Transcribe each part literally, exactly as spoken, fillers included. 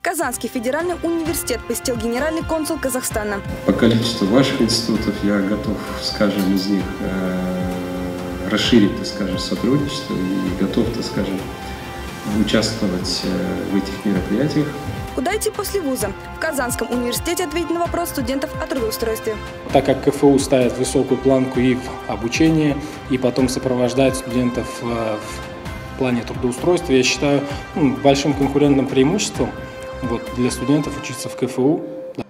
Казанский федеральный университет посетил генеральный консул Казахстана. По количеству ваших институтов я готов, скажем, из них э, расширить, так скажем, сотрудничество и готов, так скажем, участвовать в этих мероприятиях. Куда идти после вуза? В Казанском университете ответить на вопрос студентов о трудоустройстве. Так как КФУ ставит высокую планку и в обучении, и потом сопровождает студентов в плане трудоустройства, я считаю ну, большим конкурентным преимуществом вот, для студентов учиться в КФУ.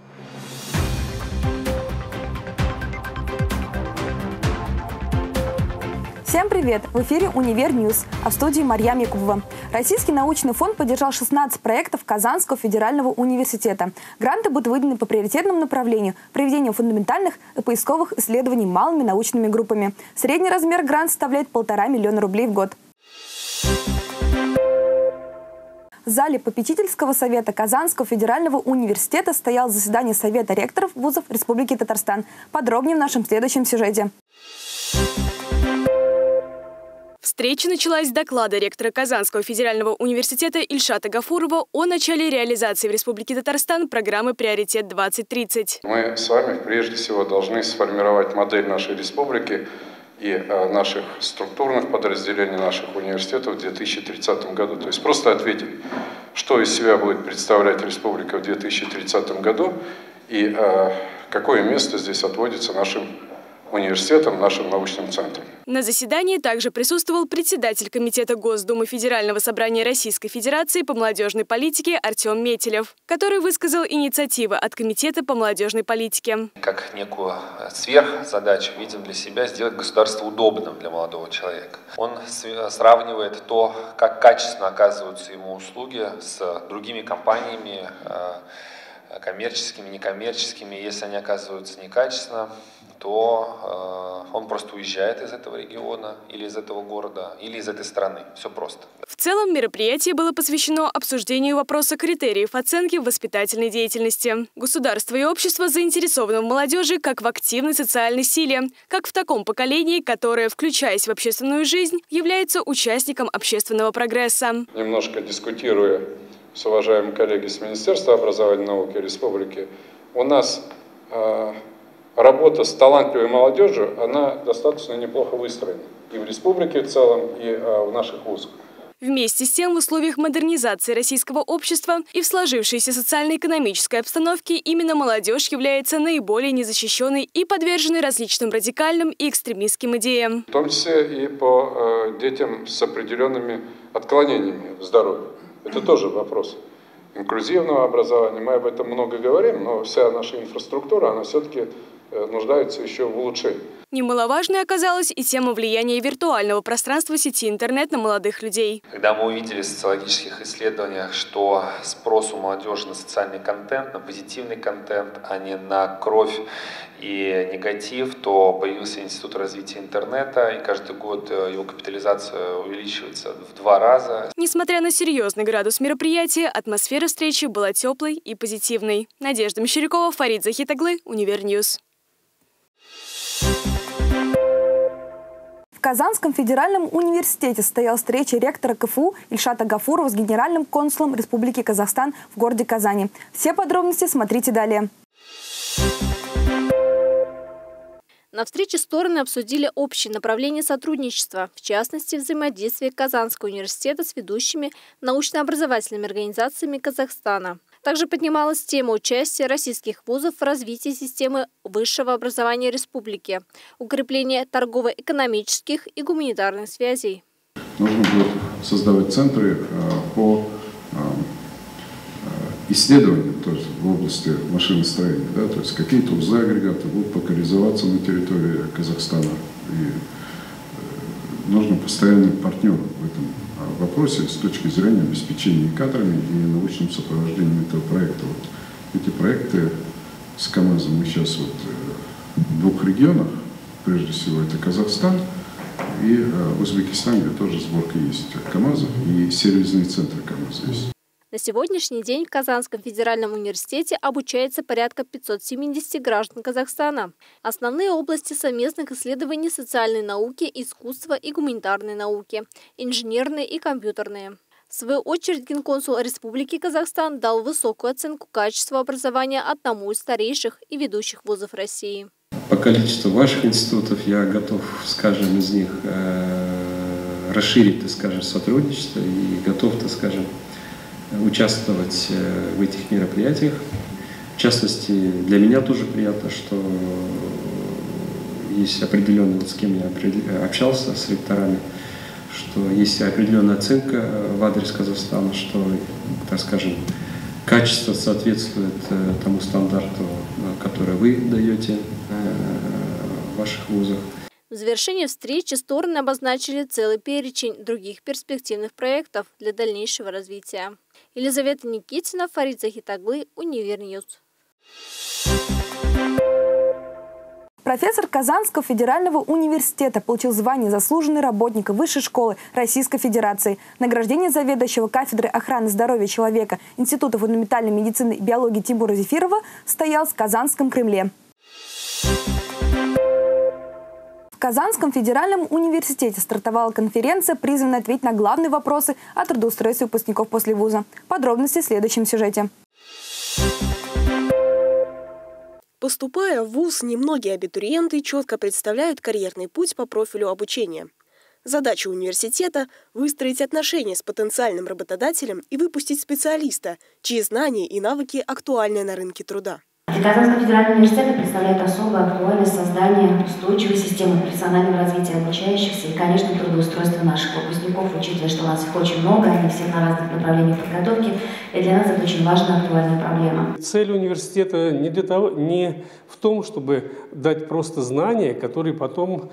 Всем привет! В эфире «Универ Ньюс», а в студии Марьям Якубова. Российский научный фонд поддержал шестнадцать проектов Казанского федерального университета. Гранты будут выделены по приоритетному направлению – проведению фундаментальных и поисковых исследований малыми научными группами. Средний размер гранта составляет полтора миллиона рублей в год. В зале попечительского совета Казанского федерального университета стояло заседание Совета ректоров вузов Республики Татарстан. Подробнее в нашем следующем сюжете. Встреча началась с доклада ректора Казанского федерального университета Ильшата Гафурова о начале реализации в Республике Татарстан программы «Приоритет-двадцать тридцать». Мы с вами прежде всего должны сформировать модель нашей республики и э, наших структурных подразделений наших университетов в две тысячи тридцатом году. То есть просто ответить, что из себя будет представлять республика в две тысячи тридцатом году и э, какое место здесь отводится нашим университетом, нашим научным центром. На заседании также присутствовал председатель Комитета Госдумы Федерального собрания Российской Федерации по молодежной политике Артем Метелев, который высказал инициативы от Комитета по молодежной политике. Как некую сверхзадачу видим для себя сделать государство удобным для молодого человека. Он сравнивает то, как качественно оказываются ему услуги с другими компаниями, коммерческими, некоммерческими. Если они оказываются некачественно, то э, он просто уезжает из этого региона, или из этого города, или из этой страны. Все просто. В целом мероприятие было посвящено обсуждению вопроса критериев оценки в воспитательной деятельности. Государство и общество заинтересованы в молодежи как в активной социальной силе, как в таком поколении, которое, включаясь в общественную жизнь, является участником общественного прогресса. Немножко дискутируя с уважаемыми коллегами с Министерства образования и науки Республики, у нас э, работа с талантливой молодежью, она достаточно неплохо выстроена. И в республике в целом, и э, в наших вузах. Вместе с тем, в условиях модернизации российского общества и в сложившейся социально-экономической обстановке именно молодежь является наиболее незащищенной и подверженной различным радикальным и экстремистским идеям. В том числе и по э, детям с определенными отклонениями в здоровье. Это тоже вопрос инклюзивного образования. Мы об этом много говорим, но вся наша инфраструктура, она все-таки нуждается еще в улучшении. Немаловажной оказалась и тема влияния виртуального пространства сети интернет на молодых людей. Когда мы увидели в социологических исследованиях, что спрос у молодежи на социальный контент, на позитивный контент, а не на кровь и негатив, то появился Институт развития интернета, и каждый год его капитализация увеличивается в два раза. Несмотря на серьезный градус мероприятия, атмосфера встречи была теплой и позитивной. Надежда Мещерякова, Фарид Захитаглы, Универ Ньюс. В Казанском федеральном университете состоялась встреча ректора КФУ Ильшата Гафурова с генеральным консулом Республики Казахстан в городе Казани. Все подробности смотрите далее. На встрече стороны обсудили общие направления сотрудничества, в частности, взаимодействие Казанского университета с ведущими научно-образовательными организациями Казахстана. Также поднималась тема участия российских вузов в развитии системы высшего образования республики, укрепление торгово-экономических и гуманитарных связей. Нужно будет создавать центры по исследованиям, то есть в области машиностроения, да, то есть какие-то узлы агрегаты будут локализоваться на территории Казахстана. И нужно постоянный партнер в этом вопросе с точки зрения обеспечения кадрами и научным сопровождением этого проекта. Вот эти проекты с КАМАЗом мы сейчас вот в двух регионах, прежде всего это Казахстан и Узбекистан, где тоже сборка есть КАМАЗов и сервисные центры КАМАЗа есть. На сегодняшний день в Казанском федеральном университете обучается порядка пятисот семидесяти граждан Казахстана. Основные области совместных исследований – социальной науки, искусства и гуманитарной науки, инженерные и компьютерные. В свою очередь, генконсул Республики Казахстан дал высокую оценку качеству образования одному из старейших и ведущих вузов России. По количеству ваших институтов я готов, скажем, из них расширить, так скажем, сотрудничество и готов, так скажем, участвовать в этих мероприятиях. В частности, для меня тоже приятно, что есть определенный, вот с кем я общался, с ректорами, что есть определенная оценка в адрес Казахстана, что, так скажем, качество соответствует тому стандарту, который вы даете в ваших вузах. В завершении встречи стороны обозначили целый перечень других перспективных проектов для дальнейшего развития. Елизавета Никитина, Фарид Захитаглы, Универньюз. Профессор Казанского федерального университета получил звание «Заслуженный работник Высшей школы Российской Федерации». Награждение заведующего кафедры охраны здоровья человека Института фундаментальной медицины и биологии Тимура Зефирова состоялось в Казанском Кремле. В Казанском федеральном университете стартовала конференция, призванная ответить на главные вопросы о трудоустройстве выпускников после вуза. Подробности в следующем сюжете. Поступая в вуз, немногие абитуриенты четко представляют карьерный путь по профилю обучения. Задача университета – выстроить отношения с потенциальным работодателем и выпустить специалиста, чьи знания и навыки актуальны на рынке труда. Для Казанского федерального университета представляет особую актуальность создание устойчивой системы профессионального развития обучающихся и, конечно, трудоустройства наших выпускников, учитывая, что у нас их очень много, они все на разных направлениях подготовки, и для нас это очень важная актуальная проблема. Цель университета не, для того, не в том, чтобы дать просто знания, которые потом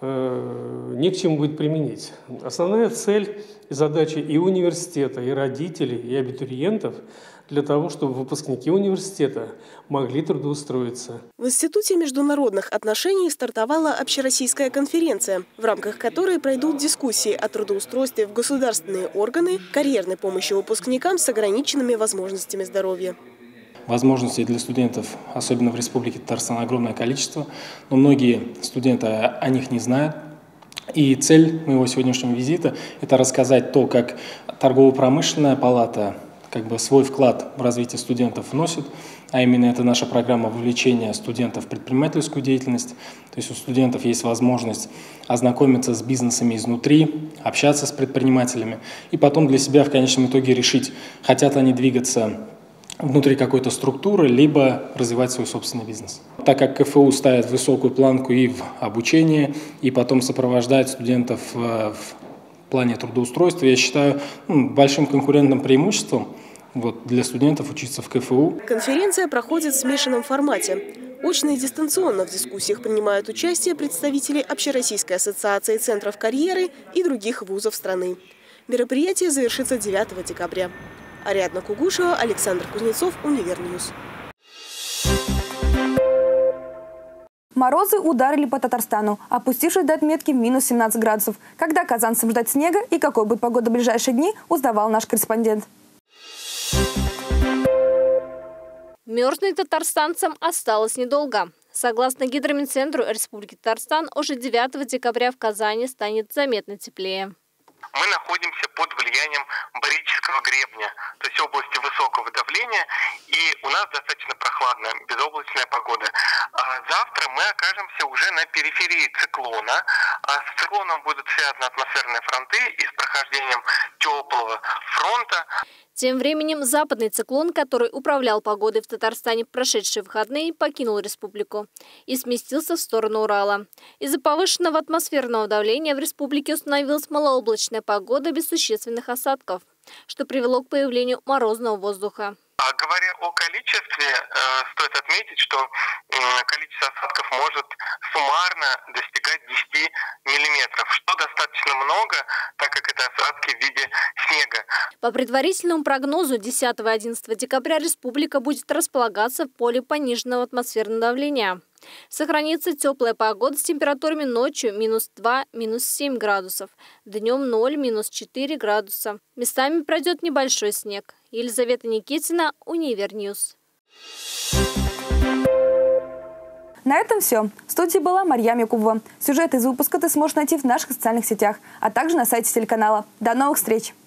э, не к чему будет применить. Основная цель и задача и университета, и родителей, и абитуриентов для того, чтобы выпускники университета могли трудоустроиться. В Институте международных отношений стартовала общероссийская конференция, в рамках которой пройдут дискуссии о трудоустройстве в государственные органы, карьерной помощи выпускникам с ограниченными возможностями здоровья. Возможностей для студентов, особенно в Республике Татарстан, огромное количество, но многие студенты о них не знают. И цель моего сегодняшнего визита – это рассказать то, как торгово-промышленная палата как бы свой вклад в развитие студентов вносит, а именно это наша программа вовлечения студентов в предпринимательскую деятельность. То есть у студентов есть возможность ознакомиться с бизнесами изнутри, общаться с предпринимателями и потом для себя в конечном итоге решить, хотят они двигаться внутри какой-то структуры, либо развивать свой собственный бизнес. Так как КФУ ставит высокую планку и в обучении, и потом сопровождает студентов в плане трудоустройства, я считаю ну, большим конкурентным преимуществом вот, для студентов учиться в КФУ. Конференция проходит в смешанном формате. Очно и дистанционно в дискуссиях принимают участие представители Общероссийской ассоциации центров карьеры и других вузов страны. Мероприятие завершится девятого декабря. Ариадна Кугушева, Александр Кузнецов, Универньюз. Морозы ударили по Татарстану, опустившись до отметки минус семнадцать градусов. Когда казанцам ждать снега и какой будет погода в ближайшие дни, узнавал наш корреспондент. Мерзнуть татарстанцам осталось недолго. Согласно Гидрометцентру Республики Татарстан, уже девятого декабря в Казани станет заметно теплее. Мы находимся под влиянием барического гребня, то есть области высокого давления, и у нас достаточно прохладная, безоблачная погода. А завтра мы окажемся уже на периферии циклона. А с циклоном будут связаны атмосферные фронты и с прохождением теплого фронта. Тем временем западный циклон, который управлял погодой в Татарстане в прошедшие выходные, покинул республику и сместился в сторону Урала. Из-за повышенного атмосферного давления в республике установилась малооблачная погода без существенных осадков, что привело к появлению морозного воздуха. А говоря о количестве, э, стоит отметить, что э, количество осадков может суммарно достигать десяти миллиметров, что достаточно много, так как это осадки в виде снега. По предварительному прогнозу десятого-одиннадцатого декабря республика будет располагаться в поле пониженного атмосферного давления. Сохранится теплая погода с температурами ночью минус два, минус семь градусов, днем ноль, минус четыре градуса. Местами пройдет небольшой снег. Елизавета Никитина, Универньюз. На этом все. В студии была Марьям Якубова. Сюжет из выпуска ты сможешь найти в наших социальных сетях, а также на сайте телеканала. До новых встреч!